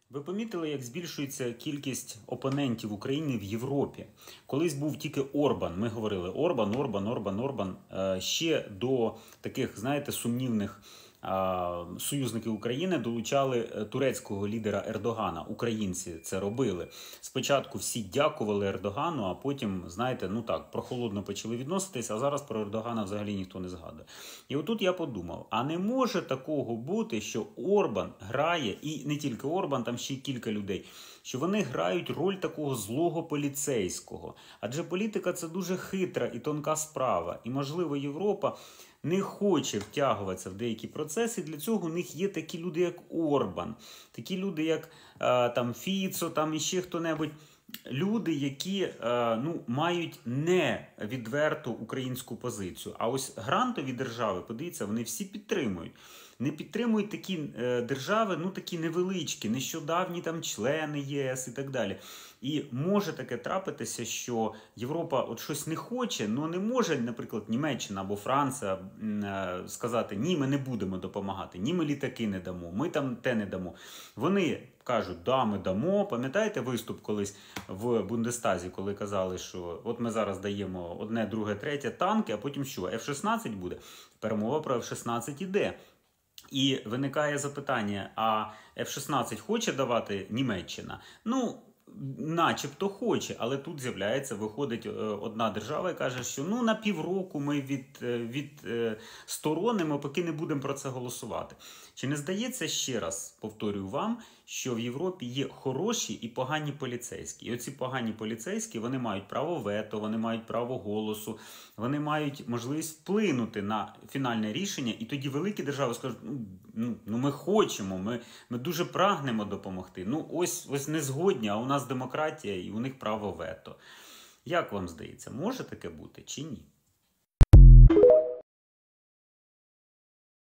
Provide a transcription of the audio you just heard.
Ви помітили, як збільшується кількість опонентів України в Європі? Колись був тільки Орбан. Ми говорили Орбан. Ще до таких, знаєте, сумнівних союзників України долучали турецького лідера Ердогана. Українці це робили. Спочатку всі дякували Ердогану, а потім, знаєте, прохолодно почали відноситися, а зараз про Ердогана взагалі ніхто не згадує. І отут я подумав, а не може такого бути, що Орбан грає, і не тільки Орбан, там ще й кілька людей, що вони грають роль такого злого поліцейського. Адже політика – це дуже хитра і тонка справа. І, можливо, Європа не хоче втягуватися в деякі процеси. Для цього у них є такі люди, як Орбан, такі люди, як Фіцо, і ще хто-небудь. Люди, які мають не відверту українську позицію. А ось грантові держави, подивіться, вони всі підтримують. Не підтримують такі держави, такі невеличкі, нещодавні члени ЄС і так далі. І може таке трапитися, що Європа от щось не хоче, але не може, наприклад, Німеччина або Франція сказати, ні, ми не будемо допомагати, ні, ми літаки не дамо, ми там те не дамо. Вони кажуть, да, ми дамо. Пам'ятаєте виступ колись в Бундестазі, коли казали, що от ми зараз даємо одне, друге, третє танки, а потім що, F-16 буде? Перемова про F-16 іде. І виникає запитання, а F-16 хоче давати Німеччина? Начебто хоче, але тут виходить одна держава і каже, що на півроку ми відсторонимо, поки не будемо про це голосувати. Чи не здається, ще раз повторюю вам, що в Європі є хороші і погані поліцейські? І оці погані поліцейські, вони мають право вето, вони мають право голосу, вони мають можливість вплинути на фінальне рішення, і тоді великі держави скажуть, ми хочемо, ми дуже прагнемо допомогти. Ось не згодні, а у нас демократія і у них право вето. Як вам здається, може таке бути чи ні?